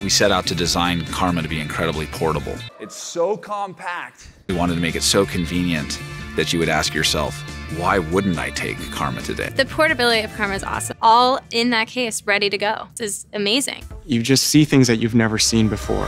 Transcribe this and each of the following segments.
We set out to design Karma to be incredibly portable. It's so compact. We wanted to make it so convenient that you would ask yourself, why wouldn't I take Karma today? The portability of Karma is awesome. All in that case, ready to go. This is amazing. You just see things that you've never seen before.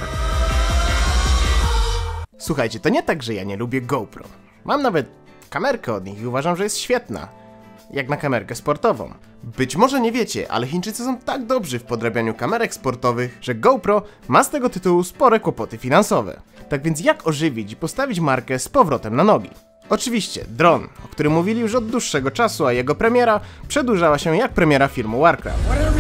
Słuchajcie, to nie tak, że ja nie lubię GoPro. Mam nawet kamerkę od nich i uważam, że jest świetna. Jak na kamerkę sportową. Być może nie wiecie, ale Chińczycy są tak dobrzy w podrabianiu kamerek sportowych, że GoPro ma z tego tytułu spore kłopoty finansowe. Tak więc jak ożywić i postawić markę z powrotem na nogi? Oczywiście dron, o którym mówili już od dłuższego czasu, a jego premiera przedłużała się jak premiera filmu Warcraft.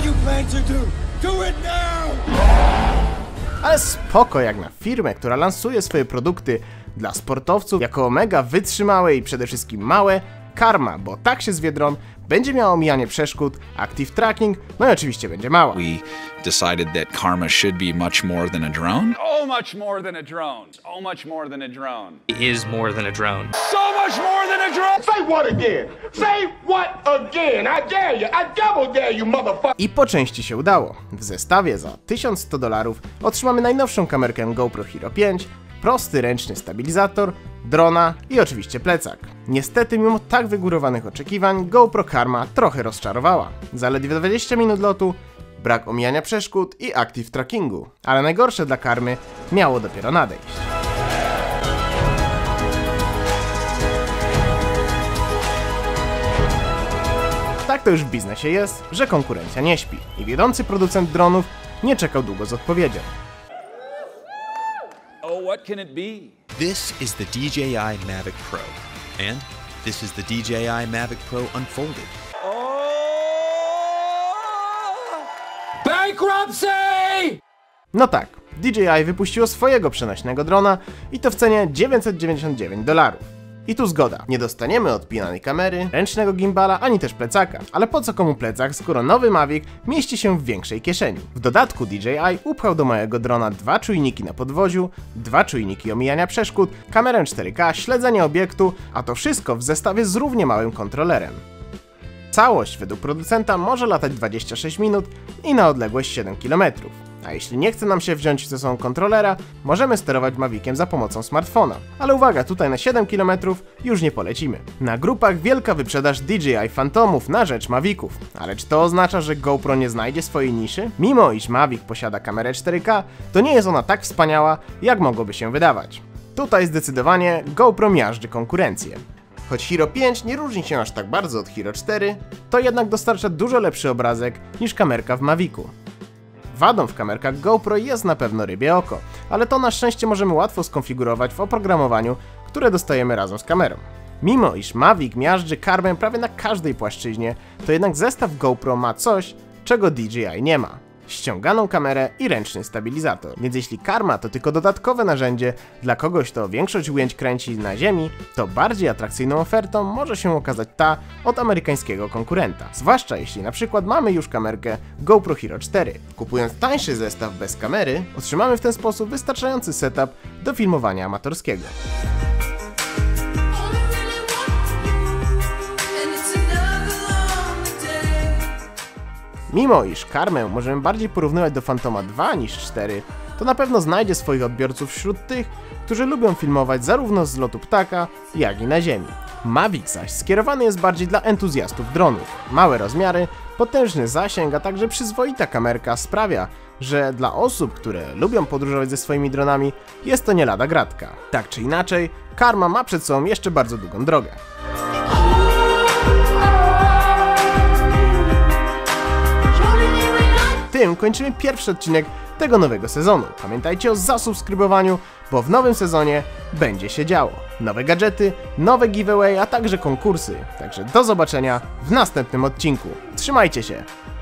Ale spoko jak na firmę, która lansuje swoje produkty dla sportowców jako mega wytrzymałe i przede wszystkim małe, Karma, bo tak się zwie dron, będzie miała omijanie przeszkód, active tracking, no i oczywiście będzie mała. We decided that Karma should be much more than a drone. So much more than a drone. So much more than a drone. It is more than a drone. So much more than a drone! Say what again? Say what again? I dare you. I double dare you, motherfucker! I po części się udało. W zestawie za $1100 otrzymamy najnowszą kamerkę GoPro Hero 5, prosty ręczny stabilizator, drona i oczywiście plecak. Niestety mimo tak wygórowanych oczekiwań GoPro Karma trochę rozczarowała. Zaledwie 20 minut lotu, brak omijania przeszkód i active trackingu. Ale najgorsze dla Karmy miało dopiero nadejść. Tak to już w biznesie jest, że konkurencja nie śpi i wiodący producent dronów nie czekał długo z odpowiedzią. Oh, what can it be? This is the DJI Mavic Pro, and this is the DJI Mavic Pro Unfolded. Bankruptcy! No tak, DJI wypuściło swojego przenośnego drona i to w cenie $999. I tu zgoda, nie dostaniemy odpinanej kamery, ręcznego gimbala, ani też plecaka. Ale po co komu plecak, skoro nowy Mavic mieści się w większej kieszeni? W dodatku DJI upchał do mojego drona 2 czujniki na podwoziu, 2 czujniki omijania przeszkód, kamerę 4K, śledzenie obiektu, a to wszystko w zestawie z równie małym kontrolerem. Całość według producenta może latać 26 minut i na odległość 7 km. A jeśli nie chce nam się wziąć ze sobą kontrolera, możemy sterować Maviciem za pomocą smartfona. Ale uwaga, tutaj na 7 km już nie polecimy. Na grupach wielka wyprzedaż DJI Phantomów na rzecz Maviców. Ale czy to oznacza, że GoPro nie znajdzie swojej niszy? Mimo iż Mavic posiada kamerę 4K, to nie jest ona tak wspaniała, jak mogłoby się wydawać. Tutaj zdecydowanie GoPro miażdży konkurencję. Choć Hero 5 nie różni się aż tak bardzo od Hero 4, to jednak dostarcza dużo lepszy obrazek niż kamerka w Mavicu. Wadą w kamerkach GoPro jest na pewno rybie oko, ale to na szczęście możemy łatwo skonfigurować w oprogramowaniu, które dostajemy razem z kamerą. Mimo iż Mavic miażdży Karmę prawie na każdej płaszczyźnie, to jednak zestaw GoPro ma coś, czego DJI nie ma. Ściąganą kamerę i ręczny stabilizator. Więc jeśli Karma to tylko dodatkowe narzędzie dla kogoś, kto większość ujęć kręci na ziemi, to bardziej atrakcyjną ofertą może się okazać ta od amerykańskiego konkurenta. Zwłaszcza jeśli na przykład mamy już kamerkę GoPro Hero 4. Kupując tańszy zestaw bez kamery, otrzymamy w ten sposób wystarczający setup do filmowania amatorskiego. Mimo iż Karmę możemy bardziej porównywać do Phantoma 2 niż 4, to na pewno znajdzie swoich odbiorców wśród tych, którzy lubią filmować zarówno z lotu ptaka, jak i na ziemi. Mavic zaś skierowany jest bardziej dla entuzjastów dronów. Małe rozmiary, potężny zasięg, a także przyzwoita kamerka sprawia, że dla osób, które lubią podróżować ze swoimi dronami, jest to nie lada gratka. Tak czy inaczej, Karma ma przed sobą jeszcze bardzo długą drogę. Tym kończymy pierwszy odcinek tego nowego sezonu. Pamiętajcie o zasubskrybowaniu, bo w nowym sezonie będzie się działo. Nowe gadżety, nowe giveaway, a także konkursy. Także do zobaczenia w następnym odcinku. Trzymajcie się!